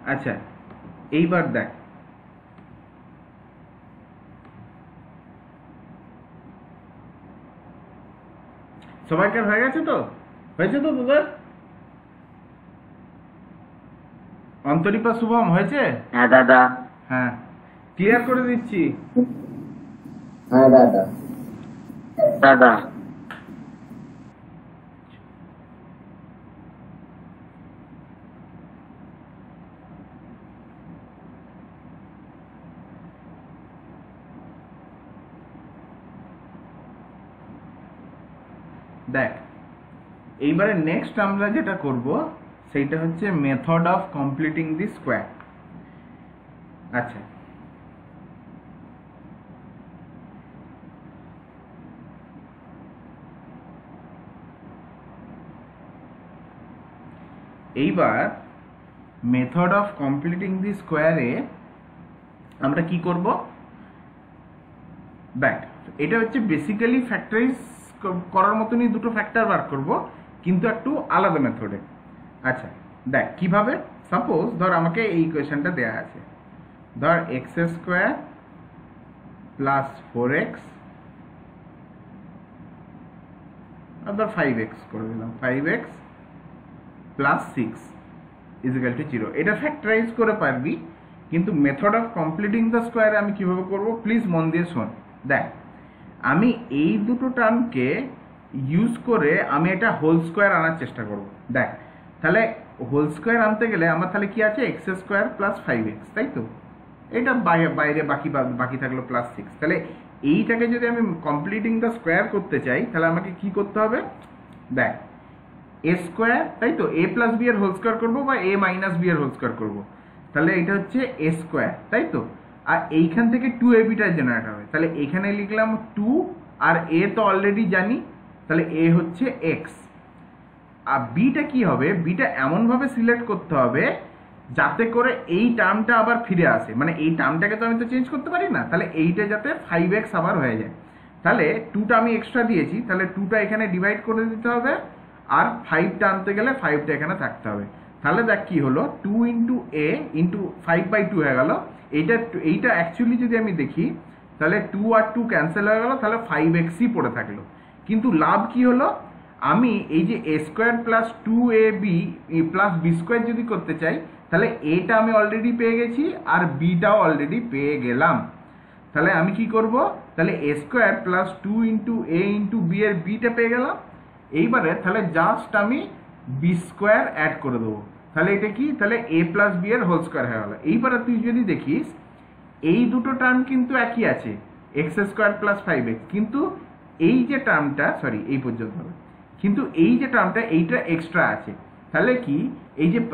আচ্ছা এইবার দেখ সবাইকার হয়ে গেছে তো? হয়েছে তো তোদের? অন্তরীপা শুভম হয়েছে? হ্যাঁ দাদা। হ্যাঁ ক্লিয়ার করে দিচ্ছি। হ্যাঁ দাদা। দাদা দেখ এইবারে নেক্সট আমরা যেটা করব সেইটা হচ্ছে method of completing the square. আচ্ছা এইবার মেথড অফ কমপ্লিটিং দি স্কোয়ারে আমরা কি করব? দেখ এটা হচ্ছে বেসিক্যালি ফ্যাক্টরাইজ করার মতনই দুটো ফ্যাক্টর বার করব, কিন্তু একটু আলাদা মেথডে। আচ্ছা দেখ কিভাবে। সাপোজ ধর আমাকে এই ইকুয়েশনটা দেয়া আছে, ধর এক্স স্কোয়ার প্লাস 4x আর ধর 5x করে দিলাম, 5x প্লাস 6 ইজিক্যাল টু 0। এটা ফ্যাক্টরাইজ করে পারবি, কিন্তু মেথড অফ কমপ্লিটিং দ্য স্কোয়ারে আমি কিভাবে করব প্লিজ মন দিয়ে শোন। দেখ আমি এই দুটো টার্মকে ইউজ করে আমি এটা হোল স্কোয়ার আনার চেষ্টা করব। দেখ তাহলে হোল স্কোয়ার আনতে গেলে আমার তাহলে কি আছে, এক্স স্কোয়ার প্লাস 5x, তাই তো? এটা বাইরে বাকি থাকলো প্লাস 6। তাহলে এইটাকে যদি আমি কমপ্লিটিং দ্য স্কোয়ার করতে চাই তাহলে আমাকে কি করতে হবে? দেখ এ স্কোয়ার, তাই তো? এ প্লাস বি এর হোল স্কোয়ার করবো বা এ মাইনাস বি এর হোল স্কোয়ার করবো, তাহলে এটা হচ্ছে এ স্কোয়ার, তাই তো? আর এইখান থেকে 2ab জেনারেট হবে, তাহলে এখানে লিখলাম 2 আর এ তো অলরেডি জানি, তাহলে এ হচ্ছে এক্স। আর বিটা কি হবে, বিটা এমন ভাবে সিলেক্ট করতে হবে যাতে করে এই টার্মটা আবার ফিরে আসে, মানে এই টার্মটাকে তো আমি তো চেঞ্জ করতে পারি না, তাহলে এইটা যাতে 5x আবার হয়ে যায়। তাহলে 2টা আমি এক্সট্রা দিয়েছি, তাহলে 2টা এখানে ডিভাইড করে দিতে হবে, আর 5টা আনতে গেলে 5টা এখানে থাকতে হবে। তাহলে দেখ কি হলো, 2 ইন্টু এ ইন্টু 5/2 হয়ে গেল। এইটা অ্যাকচুয়ালি যদি আমি দেখি তাহলে 2 আর 2 ক্যান্সেল হয়ে গেল, তাহলে 5xই পড়ে থাকলো। কিন্তু লাভ কি হলো, আমি এই যে A square plus 2ab plus B square যদি করতে চাই, তাহলে এটা আমি অলরেডি পেয়ে গেছি আর বিটাও অলরেডি পেয়ে গেলাম। তাহলে আমি কি করব, তাহলে A square plus 2 into A into B এর বিটা পেয়ে গেলাম। এইবারে তাহলে জাস্ট আমি বি স্কোয়ার অ্যাড করে দেবো, তাহলে এটা কি, তাহলে এ প্লাস বি এর হোল স্কোয়ার হয়ে গেল। এইবারে তুই যদি দেখিস এই দুটো টার্ম কিন্তু একই আছে, এক্স স্কোয়ার প্লাস 5x, কিন্তু এই যে টার্মটা, সরি এই পর্যন্ত হবে, কিন্তু এই যে টার্মটা এইটা এক্সট্রা আছে। তাহলে কি এই যে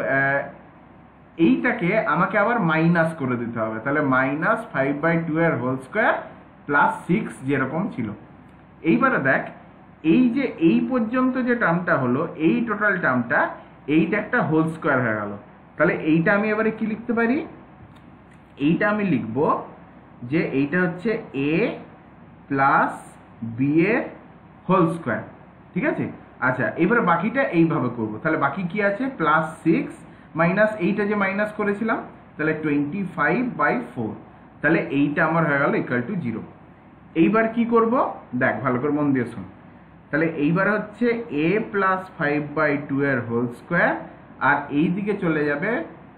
এইটাকে আমাকে আবার মাইনাস করে দিতে হবে, তাহলে মাইনাস 5/2 এর হোল স্কোয়ার প্লাস 6 যেরকম ছিল। এইবারে দেখ এই যে এই পর্যন্ত যে টার্মটা হলো, এই টোটাল টার্মটা, এইটা একটা হোল স্কোয়ার হয়ে গেল। তাহলে এইটা আমি এবারে কি লিখতে পারি, এইটা আমি লিখব যে এইটা হচ্ছে এ প্লাস বি এর হোল স্কোয়ার, ঠিক আছে? আচ্ছা এবারে বাকিটা এইভাবে করব, তাহলে বাকি কি আছে, প্লাস 6 মাইনাস এইটা যে মাইনাস করেছিলাম, তাহলে 25/4, তাহলে এইটা আমার হয়ে গেল ইকুয়াল টু 0। এইবার কি করব, দেখ ভালো করে মন দিয়ে শোন। তাহলে এইবার হচ্ছে এ প্লাস 5/2 এর হোল স্কোয়ার, আর এই দিকে চলে যাবে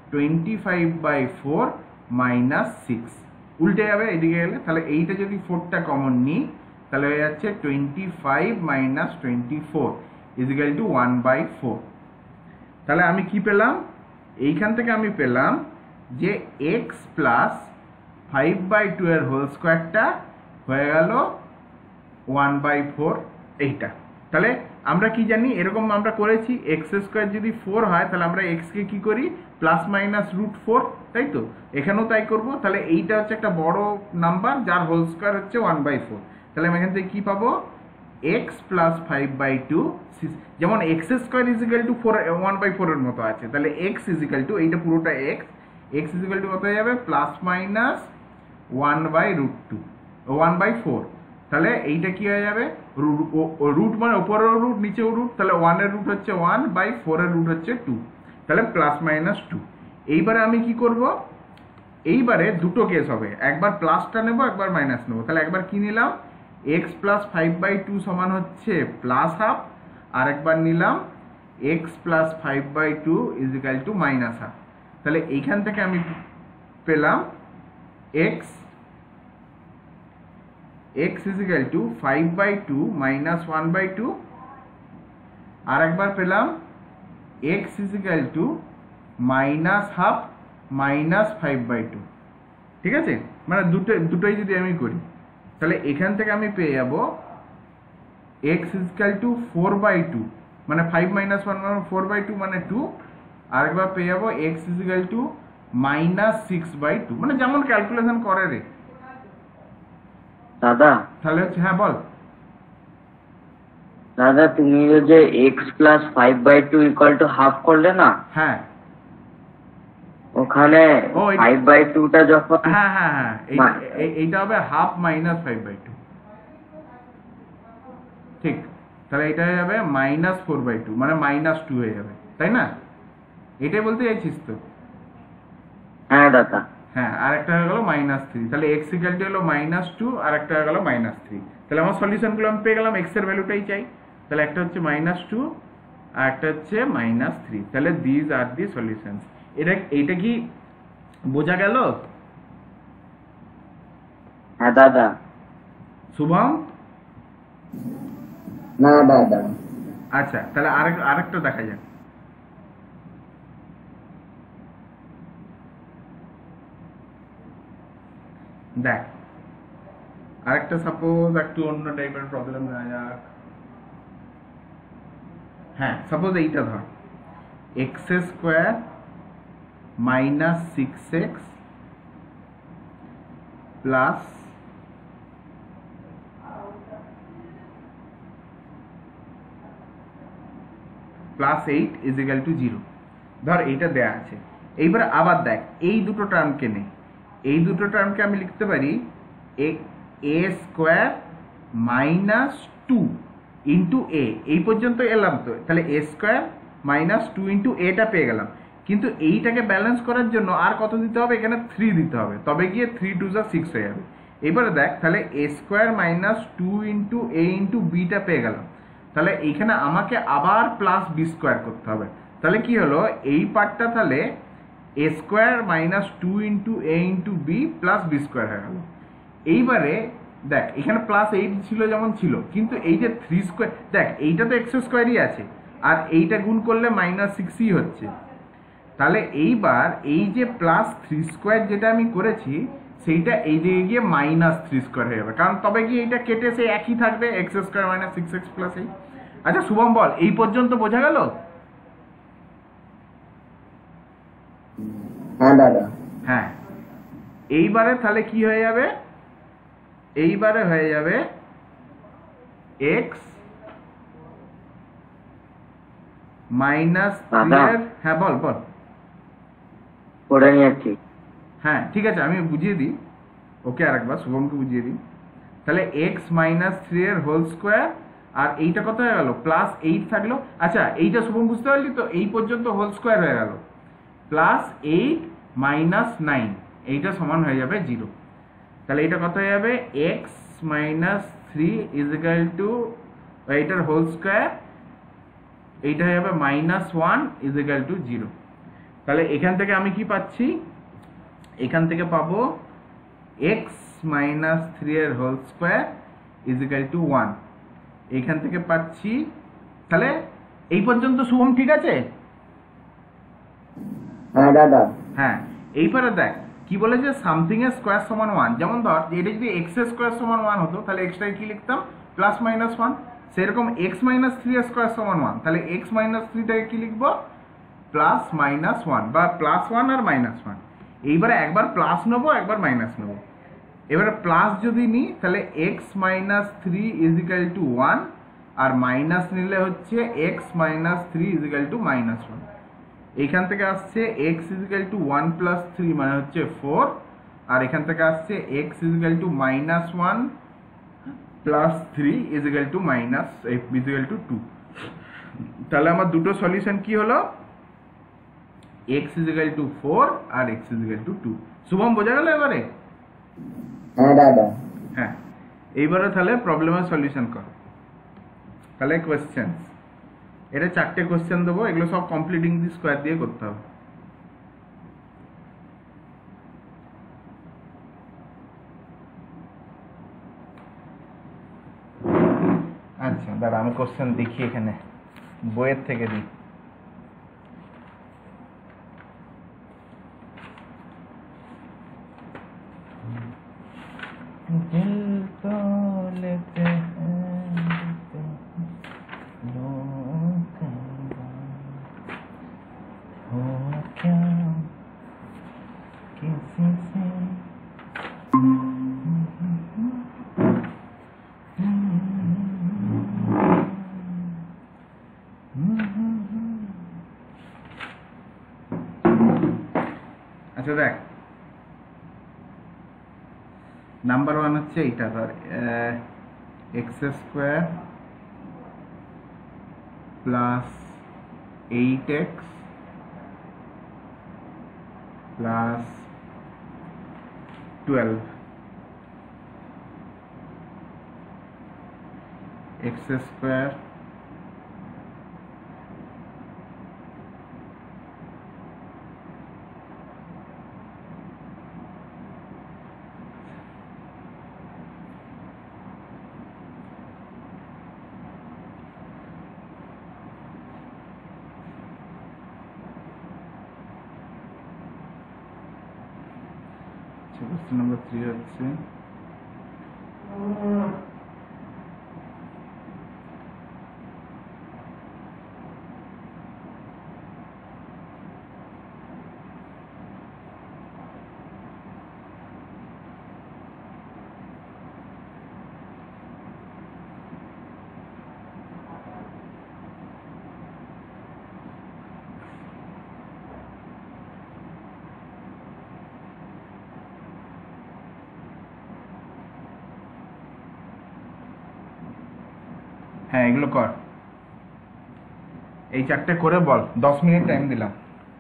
25/4 মাইনাস 6, উল্টে যাবে এইদিকে গেলে। তাহলে এইটা যদি 4টা কমন নিই তাহলে হয়ে যাচ্ছে 25 মাইনাস 24 ইজিক্যাল টু 1/4। তাহলে আমি কি পেলাম, এইখান থেকে আমি পেলাম যে এক্স প্লাস 5/2 এর হোল স্কোয়ারটা হয়ে গেল 1/4 এইটা। তাহলে আমরা কি জানি, এরকম আমরা করেছি, এক্স স্কোয়ার যদি 4 হয় তাহলে আমরা এক্স কে কি করি, প্লাস মাইনাস √4, তাই তো? এখানেও তাই করব। তাহলে এইটা হচ্ছে একটা বড় নাম্বার যার হোল স্কোয়ার হচ্ছে 1/4। তাহলে আমি এখান থেকে কি পাবো, এক্স প্লাস 5/2, যেমন এক্স স্কোয়ার ইজিক্যাল টু 1/4 এর মতো আছে, তাহলে এক্স ইজিক্যাল টু, এইটা পুরোটা এক্স ইজিক্যাল টু কত হয়ে যাবে, প্লাস মাইনাস 1/√2 1/4। তাহলে এইটা কি হয়ে যাবে, রুট মানে উপরেও রুট নিচেও রুট, তাহলে 1 এর রুট হচ্ছে 1/4 এর রুট হচ্ছে 2, তাহলে প্লাস মাইনাস 2। এইবারে আমি কি করব, এইবারে দুটো কেস হবে, একবার প্লাসটা নেব একবার মাইনাস নেব। তাহলে একবার কি নিলাম, এক্স প্লাস 5/2 সমান হচ্ছে প্লাস হাফ, আর একবার নিলাম X plus 5/2 is equal to minus half. তাহলে এইখান থেকে আমি পেলাম X is equal to 5/2 minus 1/2, আর একবার পেলাম X is equal to minus half minus 5/2। ঠিক আছে, মানে দুটোই যদি আমি করি তাহলে এখান থেকে আমি পেয়ে যাব এক্স ইজ ইকাল টু 4/2, মানে 5 মাইনাস 1 মানে 4/2 মানে 2, আর একবার পেয়ে যাবো X is equal to minus 6/2, মানে যেমন ক্যালকুলেশন করে রে দাদা। তাহলে হচ্ছে, হ্যাঁ বল দাদা তুমি যে x plus 5/2 equal to half করলে না, হ্যাঁ ওখানে 5/2 টা যখন, হ্যাঁ হ্যাঁ হ্যাঁ এইটা হবে হাফ মাইনাস 5/2, ঠিক। তাহলে এটা হয়ে যাবে মাইনাস 4/2, মানে মাইনাস 2 হয়ে যাবে, তাই না? এটাই বলতে চাইছিস তো? হ্যাঁ দাদা। হ্যাঁ, আর একটা হয়ে গেল -3। তাহলে x ইকুয়াল টু হলো -2 আর একটা হয়ে গেল -3। তাহলে আমার সলিউশনগুলো আমি পেয়ে গেলাম, x এর ভ্যালুটাই চাই। তাহলে একটা হচ্ছে -2 আর একটা হচ্ছে -3। তাহলে দিস আর দি সলিউশনস। এটা কি বোঝা গেল? হ্যাঁ দাদা। শুভম? না দাদা। আচ্ছা, তাহলে আরেকটা দেখা যাক। দেখ, আরেকটা সাপোজ একটু অন্য টাইপের প্রবলেম নেওয়া যাক। হ্যাঁ, সাপোজ এইটা ধর, x² minus 6x plus +8 is equal to 0। ধর এইটা দেয়া আছে। এইবার আবার দেখ, এই দুটো টার্মকে নে, এই দুটো টার্মকে আমি লিখতে পারি a² মাইনাস 2 ইন্টু a। এই পর্যন্ত এলাম তো, তাহলে a² মাইনাস 2 ইন্টু এটা পেয়ে গেলাম। কিন্তু এইটাকে ব্যালেন্স করার জন্য আর কত দিতে হবে? এখানে 3 দিতে হবে, তবে গিয়ে 3 2 যা 6 হয়ে যাবে। এবারে দেখ, তাহলে a² minus 2 into a into বিটা পেয়ে গেলাম। তাহলে এইখানে আমাকে আবার প্লাস b² করতে হবে। তাহলে কি হলো, এই পার্টটা তাহলে a² minus 2 into a into B plus b² হয়ে গেল। এইবারে দেখ, এখানে +8 ছিল যেমন ছিল, কিন্তু এই যে 3², দেখ এইটা তো x² আছে, আর এইটা গুণ করলে -6ই হচ্ছে। তাহলে এইবার এই যে +3² যেটা আমি করেছি, সেইটা এই দিকে গিয়ে -3² হয়ে যাবে, কারণ তবে গিয়ে এইটা কেটে সে একই থাকবে, x² মাইনাস 6x প্লাস 8। আচ্ছা শুভম বল, এই পর্যন্ত বোঝা গেল? হ্যাঁ দাদা। হ্যাঁ, এইবারে তাহলে কি হয়ে যাবে? এইবারে হয়ে যাবে x মাইনাস 3 হ্যাঁ বল বল। পড়ে নিয়েছি। হ্যাঁ ঠিক আছে, আমি বুঝিয়ে দিই ওকে, আরেকবার শুভমকে বুঝিয়ে দিই। তাহলে x মাইনাস 3 এর হোল স্কোয়ার, আর এইটা কত হয়ে গেল? +8 থাকলো। আচ্ছা, এইটা শুভম বুঝতে পারলি তো? এই পর্যন্ত হোল স্কোয়ার হয়ে গেল, +8 মাইনাস 9, এইটা সমান হয়ে যাবে 0। তাহলে এটা কত হয়ে যাবে? x minus 3 is equal to এইটার হোল স্কোয়ার, এইটা হয়ে যাবে -1 ইজ ইকাল টু 0। তাহলে এখান থেকে আমি কি পাচ্ছি? এখান থেকে পাবো x মাইনাস 3 এর whole square is equal to 1। এখান থেকে পাচ্ছি, তাহলে এই পর্যন্ত শুভম ঠিক আছে? হ্যাঁ দাদা। হ্যাঁ, এইবারে দেখ কি বলেছে, সামথিং এর স্কোয়ার সমান 1। যেমন ধর এটা যদি x এর স্কোয়ার সমান 1 হতো, তাহলে এক্সটাকে কি লিখতাম? +-1। সেরকম x মাইনাস 3 এর স্কোয়ার সমান 1, তাহলে x মাইনাস 3 টাকে কি লিখবো? +-1, বা +1 আর -1। এইবারে একবার প্লাস নেবো, একবার মাইনাস নেবো। এবারে প্লাস যদি নিই, তাহলে x minus 3 is equal to 1, আর মাইনাস নিলে হচ্ছে x minus 3 is equal to -1। এইখান থেকে আসছে x is equal to 1 plus 3 মানে হচ্ছে 4, আর এখান থেকে আসছে x is equal to -1 plus 3 is equal to -2। তাহলে আমার দুটো সলিউশন কি হলো? x ইজিক্যাল টু 4 আর x ইজিক্যাল টু 2। শুভম বোঝা গেল এবারে? হ্যাঁ দাদা। হ্যাঁ, এইবারে তাহলে প্রবলেমের সলিউশন কর। তাহলে কোশ্চেন, এটা 4টে কোশ্চেন দেবো, এগুলো সব কমপ্লিটিং দি স্কোয়ার দিয়ে করতে হবে। আচ্ছা দাঁড়া, আমি কোশ্চেন দেখি এখানে, বইয়ের থেকে দিই। दिल तो लेते हैं लोग हो क्या किसी से अच्छा देख নাম্বার 1 হচ্ছে এইটা, ধর x² plus 8x plus 12 x² question number 3 হচ্ছে হ্যাঁ এগুলো কর, এই 4টে করে বল। 10 মিনিট টাইম দিলাম।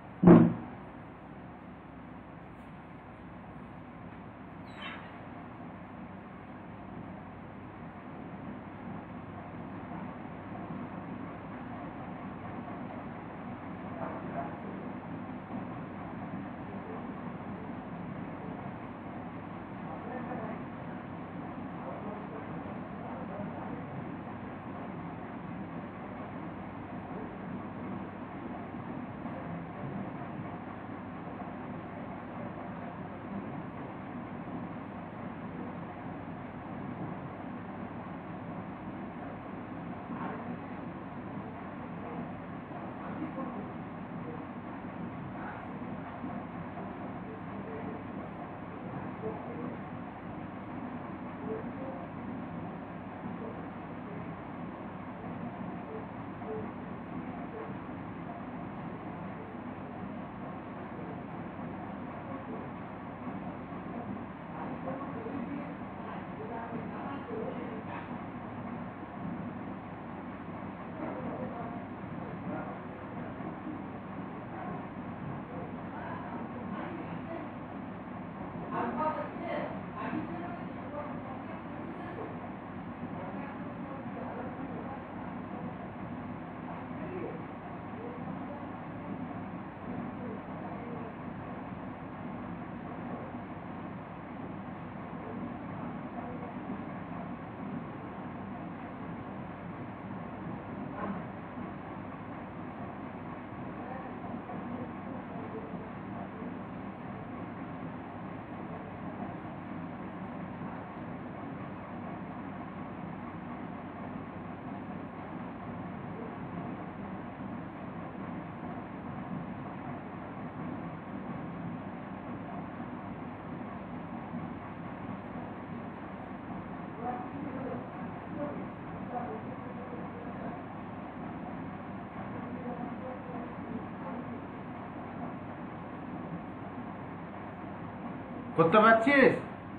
করতে পারছিস?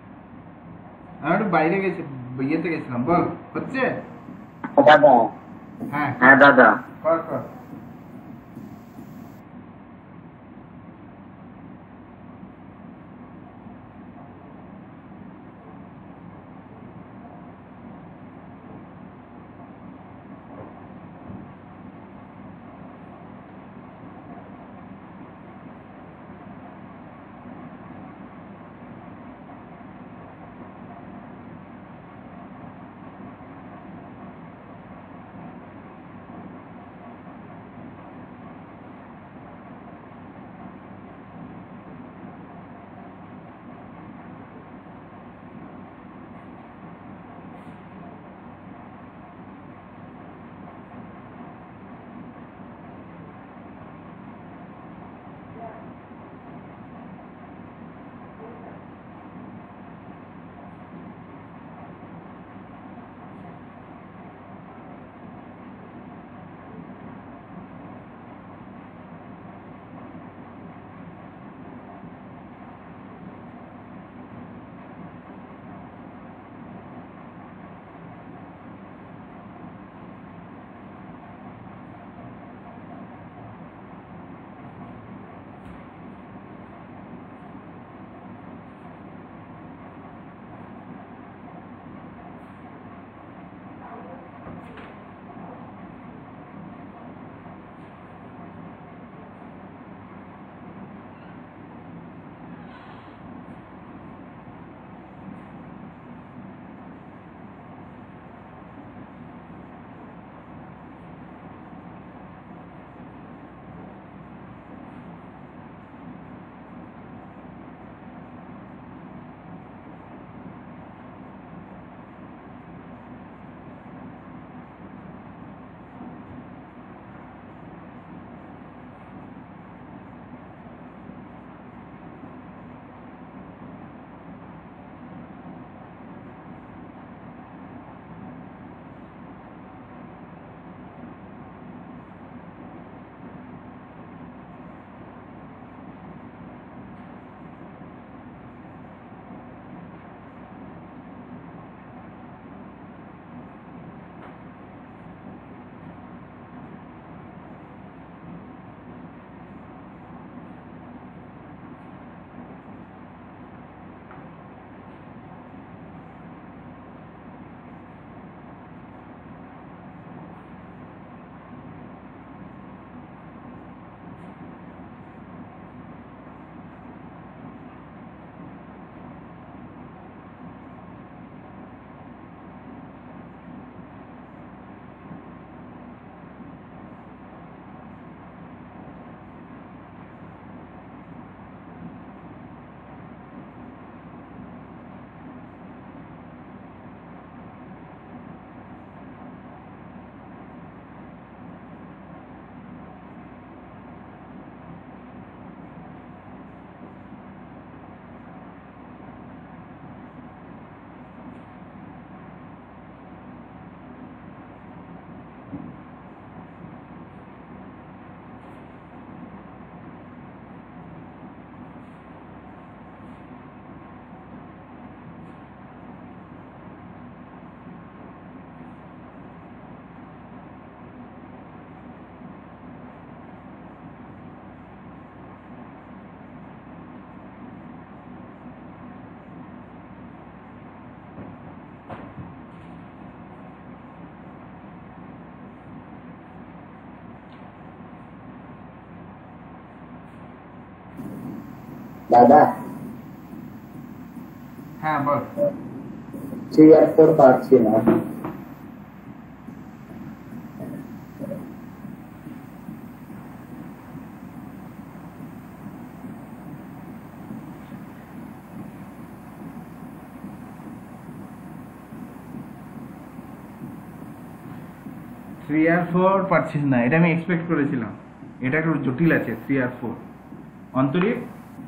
আমি একটু বাইরে গেছি, ইয়েতে গেছিলাম। বল, হচ্ছে? দাদা। হ্যাঁ হ্যাঁ দাদা। কর কর। দাদা হ্যাঁ বল। 3 আর 4 পাচ্ছি না। থ্রি আর ফোর পারছিস না, এটা আমি এক্সপেক্ট করেছিলাম। এটা একটু জটিল আছে 3 আর 4। অন্তরীপ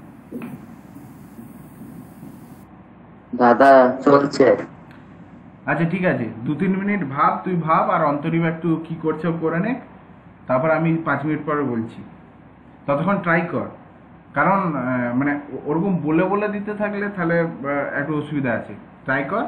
দাদা চলছে। আচ্ছা ঠিক আছে, 2-3 মিনিট ভাব, তুই ভাব, আর অন্তরীপ একটু কি করছে ও করে নে, তারপর আমি 5 মিনিট পরে বলছি। ততক্ষণ ট্রাই কর, কারণ মানে ওরকম বলে বলে দিতে থাকলে তাহলে একটু অসুবিধা আছে। ট্রাই কর।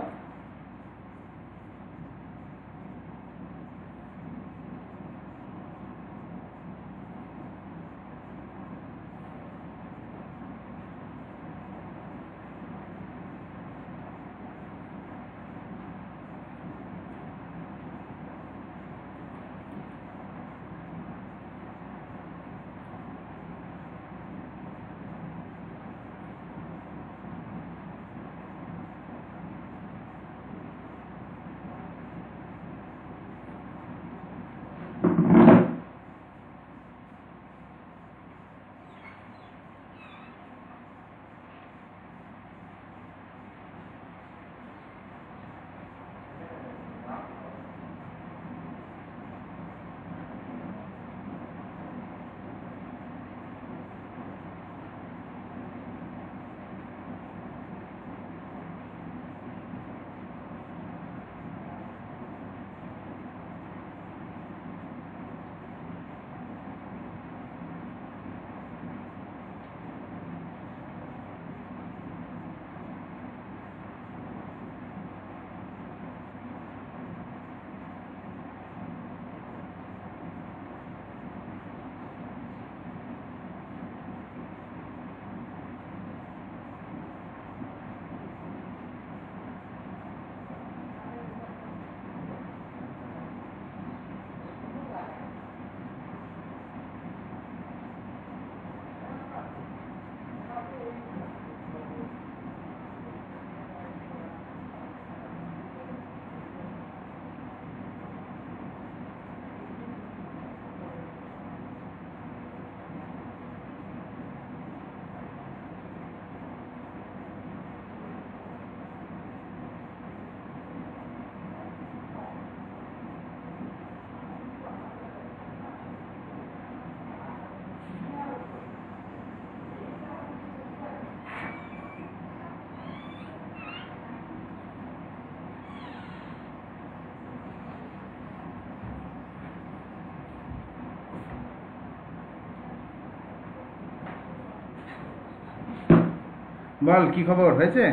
বল কি খবর, হয়েছে?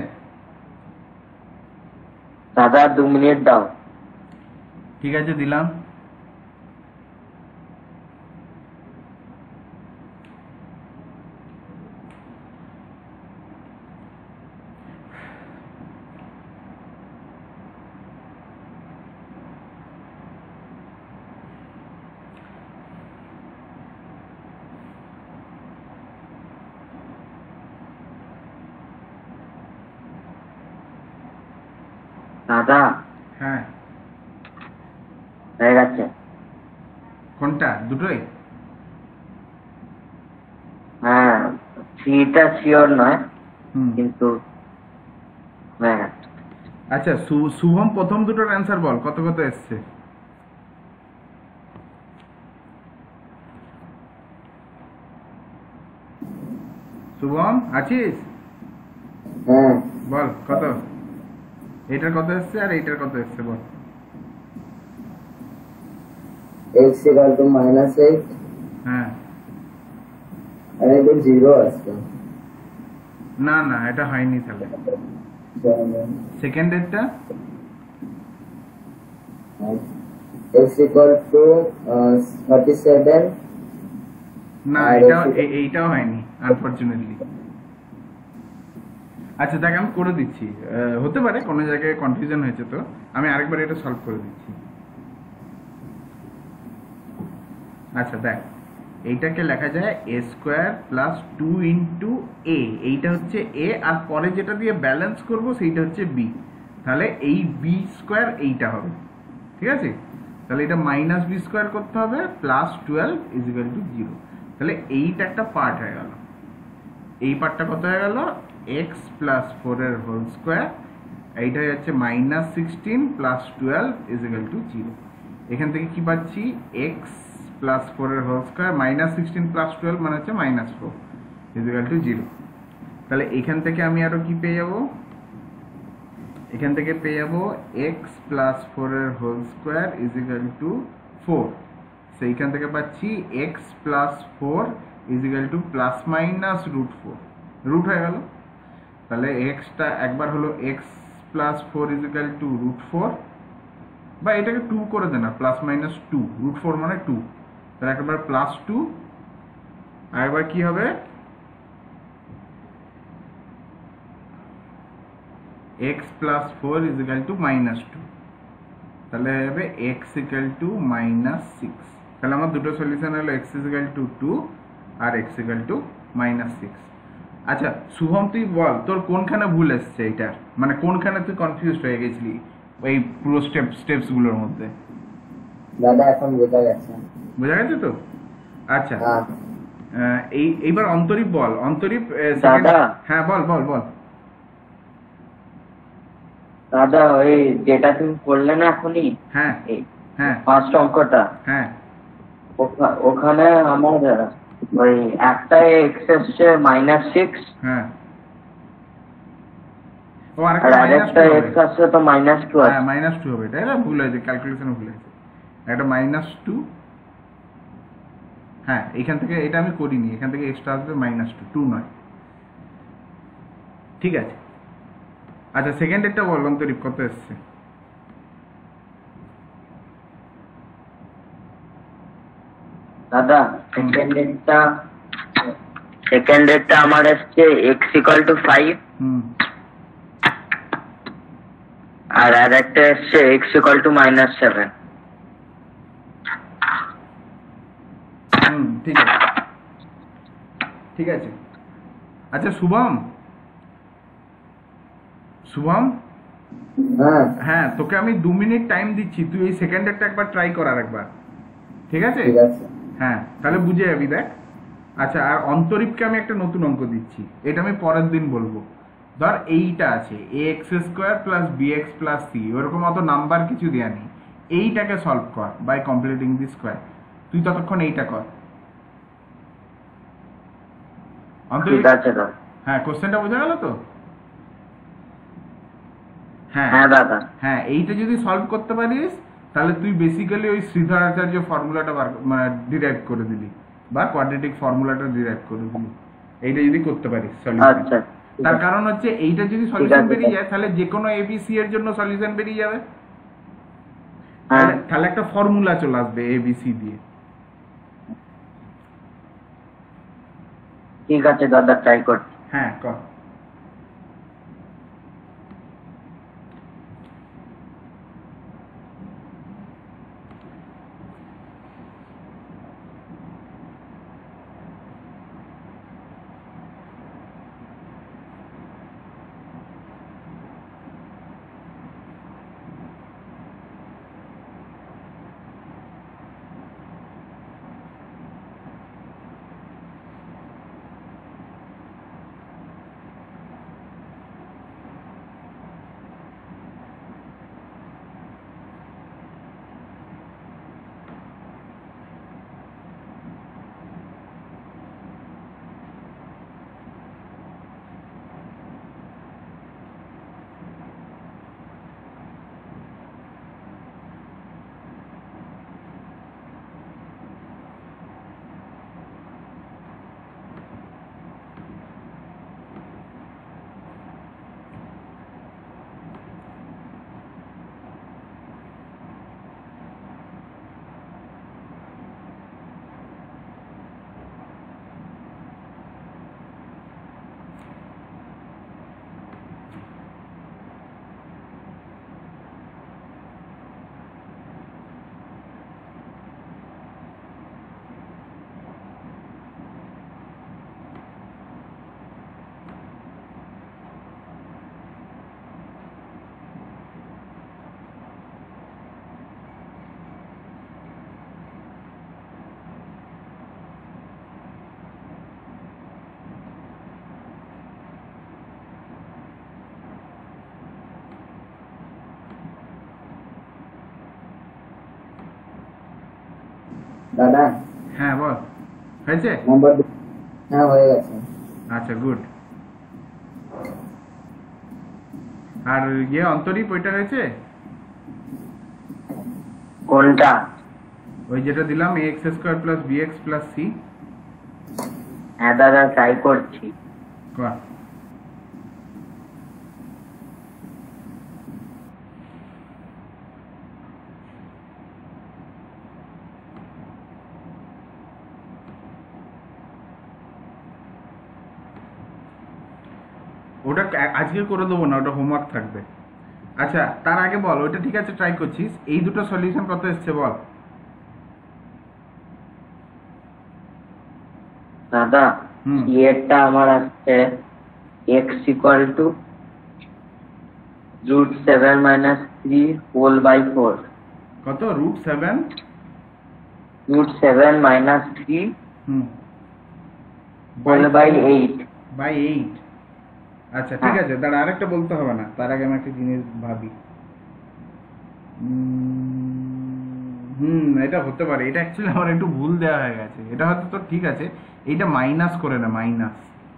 দাদা 2 মিনিট দাও। ঠিক আছে, দিলাম। দাদা হ্যাঁ হয়ে গেছে। কোনটা? দুটোই? হ্যাঁ 3টা শিওর নয়, হুম। কিন্তু হয়ে গেছে। আচ্ছা শুভম, প্রথম দুটোর অ্যান্সার বল, কত কত এসছে? শুভম আছিস? হ্যাঁ বল কত, এটার কত এসছে আর এইটার কত এসছে বল। x equal to -8 হ্যাঁ। আর এটা 0 আসছে। না না, এটা হয়নি তাহলে। সেকেন্ডেরটা x equal to 37 না, এইটাও হয়নি আনফরচুনেটলি। আচ্ছা দেখ, আমি করে দিচ্ছি, হতে পারে কোনো জায়গায় কনফিউশন হয়েছে, তো আমি আরেকবার এটা সলভ করে দিচ্ছি। আচ্ছা দেখ, এইটাকে লেখা যায় a square plus 2 into a, এইটা হচ্ছে a, আর পরে যেটা দিয়ে ব্যালেন্স করব সেইটা হচ্ছে b, তাহলে এই b স্কোয়ার এইটা হবে, ঠিক আছে? তাহলে এটা মাইনাস বি স্কোয়ার করতে হবে প্লাস 12 ইজ ইকুয়াল টু 0। তাহলে এইটা একটা পার্ট হয়ে গেল। এই পার্টটা কত হয়ে গেল? এক্স প্লাস 4 এর হোল স্কোয়ার, এইটা হয়ে যাচ্ছে minus 16 plus 12 is equal to 0। এখান থেকে কি পাচ্ছি? এক্স প্লাস 4 এর হোল স্কোয়ার মাইনাস 16 প্লাস 12 মানে হচ্ছে মাইনাস 4 ইজ ইকুয়াল টু 0। তাহলে এখান থেকে আমি আরো কি পেয়ে যাব? এখান থেকে পেয়ে যাব এক্স প্লাস 4 এর whole square is equal to 4। সেইখান থেকে পাচ্ছি X plus 4 is equal to plus minus root 4, root হয়ে গেল। তাহলে এক্সটা একবার হলো X plus 4 is equal to root 4, বা এটাকে 2 করে দেন না, প্লাস মাইনাস 2, রুট 4 মানে 2, তাহলে একবার প্লাস 2, আর একবার কি হবে? x plus 4 is equal to minus 2, তাহলে হবে x ইকুয়াল টু মাইনাস 6। তাহলে আমার দুটো সলিউশন হলো x ইজ ইকুয়াল টু 2 আর x ইকুয়াল টু মাইনাস 6। আচ্ছা শুভম, তুই বল তোর কোনখানে ভুল এসছে এইটার, মানে কোনখানে তুই কনফিউজড হয়ে গেছিলি এই পুরো স্টেপস গুলোর মধ্যে? দাদা এখন বোঝা গেছে। বোঝা গেছে তো? আচ্ছা এইবার অন্তরীপ বল। অন্তরীপ দাদা। হ্যাঁ বল বল বল। দাদা ওই যেটা তুমি করলে না এখনই, হ্যাঁ হ্যাঁ ফার্স্ট অঙ্কটা, হ্যাঁ ওখানে আমার ওই একটা এক্স এসছে মাইনাস 6, হ্যাঁ, ও আর আরেকটা আরেকটা এক্স আসছে তো মাইনাস 2 আছে। হ্যাঁ মাইনাস 2 হবে, এটা ভুল হয়েছে, ক্যালকুলেশনে ভুল হয়েছে। একটা মাইনাস 2, হ্যাঁ এখান থেকে এটা আমি করিনি, এখান থেকে এক্সট্রা আসবে মাইনাস 2, 2 নয়। ঠিক আছে। আচ্ছা সেকেন্ড একটা বল অন্তরীপ কত এসছে? দাদা সেকেন্ড ডেটটা আমার এসছে এক্স ইকুয়াল টু 5, আর আরেকটা এসছে এক্স ইকুয়াল টু মাইনাস 7। ঠিক আছে ঠিক আছে। আচ্ছা শুভম, শুভম হ্যাঁ তোকে আমি 2 মিনিট টাইম দিচ্ছি, তুই এই সেকেন্ডেরটা একবার ট্রাই কর আরেকবার, ঠিক আছে? ঠিক আছে। হ্যাঁ তাহলে বুঝে যাবি, দেখ। আচ্ছা আর অন্তরীপকে আমি একটা নতুন অঙ্ক দিচ্ছি, এটা আমি পরের দিন বলবো। ধর এইটা আছে ax square plus bx plus c, ওরকম অত নাম্বার কিছু দেয়া নেই, এইটাকে সলভ কর বাই কমপ্লিটিং দি স্কোয়ার। তুই ততক্ষণ এইটা কর। ঠিক আছে দাদা। হ্যাঁ কোশ্চেনটা বোঝা গেল তো? হ্যাঁ হ্যাঁ দাদা। হ্যাঁ এইটা যদি সলভ করতে পারিস তাহলে তুই বেসিক্যালি ওই শ্রীধরাচার্য ফর্মুলাটা মানে ডিরাইভ করে দিলি, বা কোয়াড্রেটিক ফর্মুলাটা ডিরাইভ করে দিলি, এইটা যদি করতে পারিস সলিউশন। আচ্ছা তার কারণ হচ্ছে এইটা যদি সলিউশন বেরিয়ে যায় তাহলে যে কোনো এবিসি এর জন্য সলিউশন বেরিয়ে যাবে, তাহলে একটা ফর্মুলা চলে আসবে এবিসি দিয়ে। ঠিক আছে দাদা, ট্রাই করছি। হ্যাঁ কর। দাদা হ্যাঁ বল, হয়েছে? নম্বর হ্যাঁ হয়ে গেছে। আচ্ছা গুড। আর ইয়ে অন্তরীপ ওইটা হয়েছে? কোনটা? ওই যেটা দিলাম ax² + bx + c। হ্যাঁ দাদা ট্রাই করছি। কর। ওটা আজকে করে দেবো না, ওটা হোমওয়ার্ক থাকবে। আচ্ছা তার আগে বল, ওইটা ঠিক আছে ট্রাই করছিস, এই দুটো সলিউশন কত এসছে বল। দাদা হুম। এরটা আমার আসছে x = √7 - 3 হোল বাই 4। কত? √7 √7 - 3 হুম হোল বাই 8। বাই 8। আচ্ছা ঠিক আছে, তার আরেকটা বলতে হবে না, তার আগে আমি একটা জিনিস ভাবি। এটা হতে পারে, এটা অ্যাকচুয়ালি আমার একটু ভুল দেওয়া হয়ে গেছে, এটা হয়তো তো ঠিক আছে, এইটা মাইনাস করে না, মাইনাস,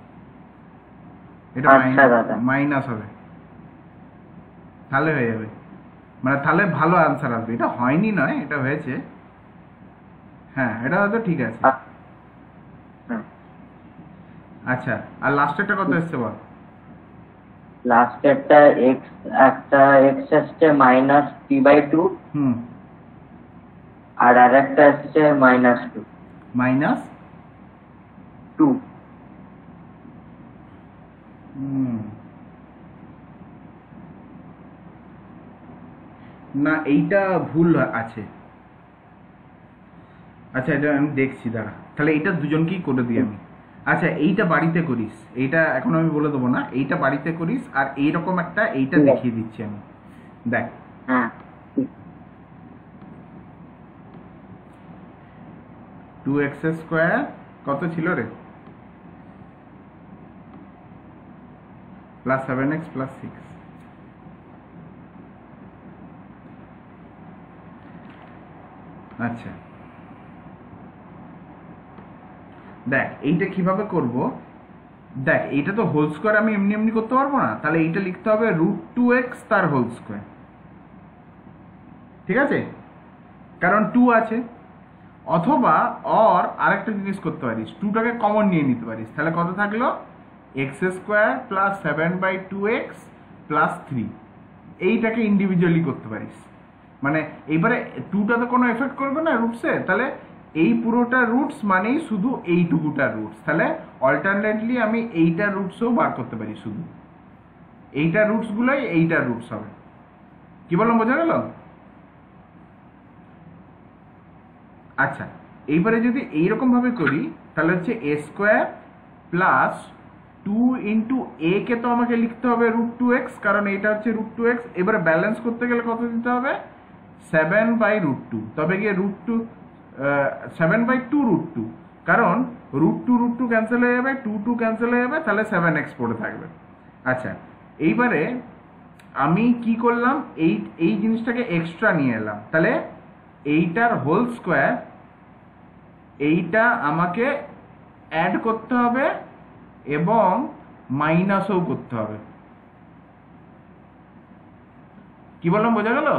এটা আচ্ছা দাদা। মাইনাস হবে, তাহলে হয়ে যাবে, মানে তাহলে ভালো আনসার আসবে। এটা হয়নি নয়, এটা হয়েছে, হ্যাঁ এটা হয়তো ঠিক আছে। আচ্ছা আর লাস্টেরটা কত এসছে বল। লাস্টেরটা একটা x আসছে -3/2 হুম আর আরেকটা আসছে -2। -2 না, এইটা ভুল আছে। আচ্ছা এটা আমি দেখছি, দাঁড়া, তাহলে এইটা দুজনকেই করে দিই আমি। আচ্ছা এইটা বাড়িতে করিস, এইটা এখন আমি বলে দেবো না, এইটা বাড়িতে করিস, আর এইরকম একটা এইটা দেখিয়ে দিচ্ছি আমি, দেখ। হ্যাঁ 2x² কত ছিল রে, +7x + 6। আচ্ছা দেখ এইটা কিভাবে করব, দেখ এইটা তো হোল স্কয়ার আমি এমনি এমনি করতে পারবো না, তাহলে এইটা লিখতে হবে √2x তার হোল স্কয়ার, ঠিক আছে, কারণ 2 আছে। অথবা আরেকটা জিনিস করতে পারিস, 2টাকে কমন নিয়ে নিতে পারিস, তাহলে কত থাকলো, x² + 7/2x + 3। এইটাকে ইন্ডিভিজুয়ালি করতে পারিস, মানে এইবারে 2টা তো কোনো এফেক্ট করবে না রুটসে, তাহলে এই পুরোটা রুটস মানেই শুধু এইটুকুটা রুটস, তাহলে অল্টারনেটলি আমি এইটা রুটসও বার করতে পারি, শুধু এইটা রুটস গুলোই এইটা রুটস হবে। কি বললাম, বোঝা গেল? আচ্ছা এইবারে যদি এইরকম ভাবে করি, তাহলে হচ্ছে a² + 2 × a কে তো আমাকে লিখতে হবে √2x, কারণ এইটা হচ্ছে √2x। এবারে ব্যালেন্স করতে গেলে কত দিতে হবে, 7/√2, তবে গিয়ে √2 7/2√2, কারণ √2 ক্যান্সেল হয়ে যাবে, 2 ক্যান্সেল হয়ে যাবে, তাহলে 7x পড়ে থাকবে। আচ্ছা এইবারে আমি কি করলাম, এই জিনিসটাকে এক্সট্রা নিয়ে এলাম, তাহলে এইটার হোল স্কয়ার, এইটা আমাকে অ্যাড করতে হবে এবং মাইনাসও করতে হবে। কি বললাম, বোঝা গেল?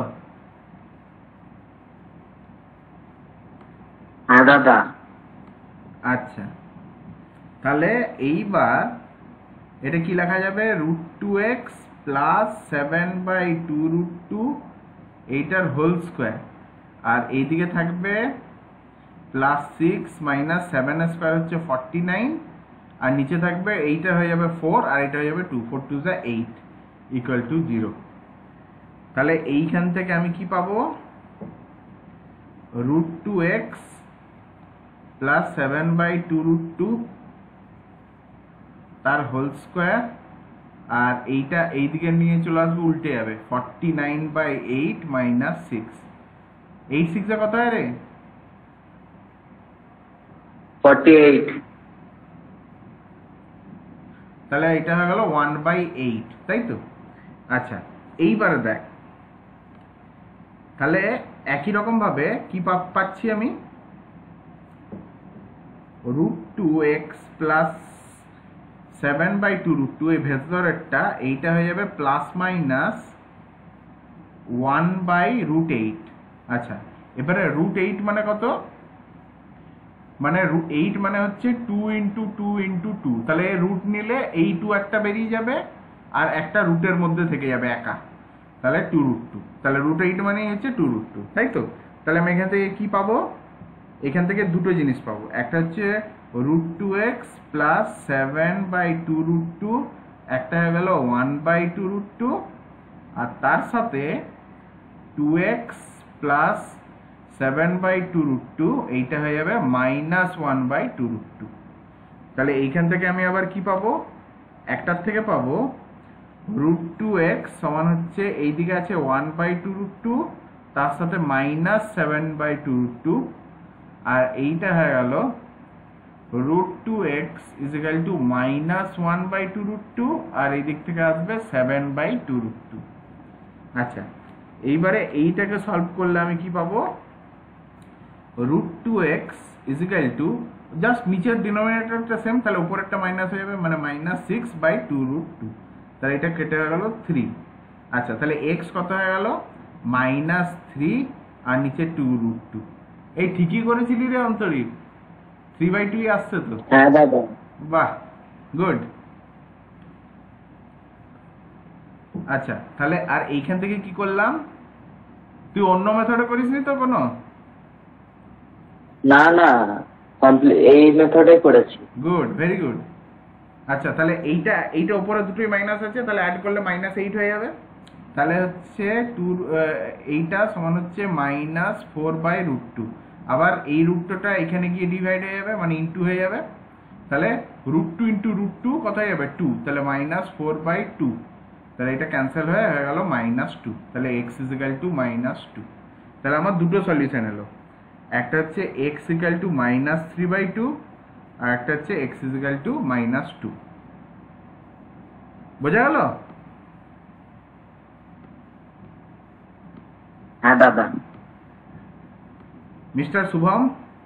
হ্যাঁ দাদা। আচ্ছা তাহলে এইবার এটা কি লেখা যাবে, √2x + 7/2√2 এইটার হোল স্কয়ার, আর এইদিকে থাকবে +6 - 7² হচ্ছে 49, আর নিচে থাকবে এইটা হয়ে যাবে 4 আর এটা হয়ে যাবে 2, 4 2 8 = 0। তাহলে এইখান থেকে আমি কি পাবো, √2x + 7/2√2 তার হোল স্কয়ার, আর এইটা এইদিকে নিয়ে চলে আসবে, উল্টে যাবে, 49/8 - 6। 8 6 কত হয় রে, 48। তাহলে এটা হয়ে গেল 1/8, তাই তো? আচ্ছা এইবারে দেখ, তাহলে একই রকম ভাবে কি পাচ্ছি আমি, √2x প্লাস 7/2 √2 এই ভেতরেরটা এইটা হয়ে যাবে প্লাস মাইনাস 1/√8। আচ্ছা, এবারে √8 মানে কত? মানে √8 মানে হচ্ছে 2 × 2 × 2, তাহলে রুট নিলে এই 2 একটা বেরিয়ে যাবে আর একটা রুটের মধ্যে থেকে যাবে একা, তাহলে 2√2। তাহলে √8 মানে হচ্ছে 2√2, তাই তো? তাহলে আমি এখান থেকে কি পাবো? এখান থেকে দুটো জিনিস পাবো, একটা হচ্ছে √2x প্লাস 7/2 √2, একটা হয়ে গেল 1/2 √2, আর তার সাথে 2x প্লাস 7/2 √2, এইটা হয়ে যাবে -1/2 √2। তাহলে এইখান থেকে আমি আবার কি পাবো? একটার থেকে পাবো √2x সমান হচ্ছে এইদিকে আছে 1/2 √2, তার সাথে -7/2 √2, আর এইটা হয়ে গেল √2x = -1/2 √2, আর এই দিক থেকে আসবে 7/2 √2। আচ্ছা, এইবারে এইটাকে সলভ করলে আমি কি পাবো? √2x = জাস্ট নিচের ডিনোমিনেটরটা সেম, তাহলে উপরেরটা মাইনাস হয়ে যাবে, মানে -6/2 √2, তাহলে এটা কেটে হয়ে গেল 3। আচ্ছা, তাহলে x কত হয়ে গেল? -3, আর নিচে 2 √2। এই ঠিকই করেছিলি রে অন্তরী, 3/2 আসছে তো? হ্যাঁ দাদা। বাহ, গুড। আচ্ছা, তাহলে আর এইখান থেকে কি করলাম? তুই অন্য মেথডে করিসনি তো কোনো? না না, এই মেথডে করেছি। Good, very good. আচ্ছা, তাহলে এইটা উপরে দুটোই মাইনাস আছে, তাহলে অ্যাড করলে -8 হয়ে যাবে। তাহলে হচ্ছে এইটা সমান হচ্ছে -4/√2, আবার এই √2টা এখানে গিয়ে ডিভাইড হয়ে যাবে, মানে ইনটু হয়ে যাবে। তাহলে √2 × √2 কত হয়ে যাবে? 2, তাহলে -4/2, তাহলে এটা ক্যান্সেল হয়ে গেল -2, তাহলে x = -2। তাহলে আমার দুটো সলিউশন এলো, একটা হচ্ছে x = -3/2, আর একটা হচ্ছে x = -2। বোঝা গেল? হ্যাঁ দাদা। মিস্টার শুভম?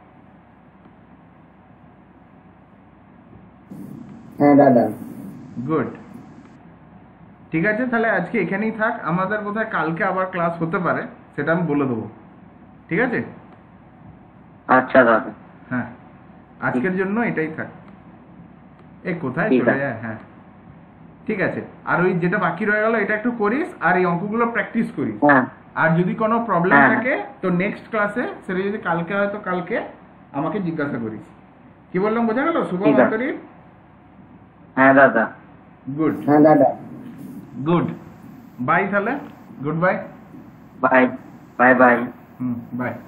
হ্যাঁ দাদা। গুড, ঠিক আছে। তাহলে আজকে এখানেই থাক, আমাদের বোধহয় কালকে আবার ক্লাস হতে পারে, সেটা আমি বলে দেবো, ঠিক আছে? আচ্ছা দাদা। হ্যাঁ, আজকের জন্য এটাই থাক। এ কোথায় ঠিক চলে আছে। যায়? হ্যাঁ, ঠিক আছে। আর ওই যেটা বাকি রয়ে গেল এটা একটু করিস, আর এই অঙ্কগুলো প্র্যাকটিস করিস। হ্যাঁ আর যদি কোনো প্রবলেম হ্যাঁ। থাকে তো নেক্সট ক্লাসে, সেটা যদি কালকে হয় তো কালকে আমাকে জিজ্ঞাসা করিস। কি বললাম বোঝা গেল শুভম? ঠিক আছে। অন্তরী? হ্যাঁ দাদা। গুড, হ্যাঁ দাদা। গুড। বাই তাহলে, good bye. Bye bye bye. By.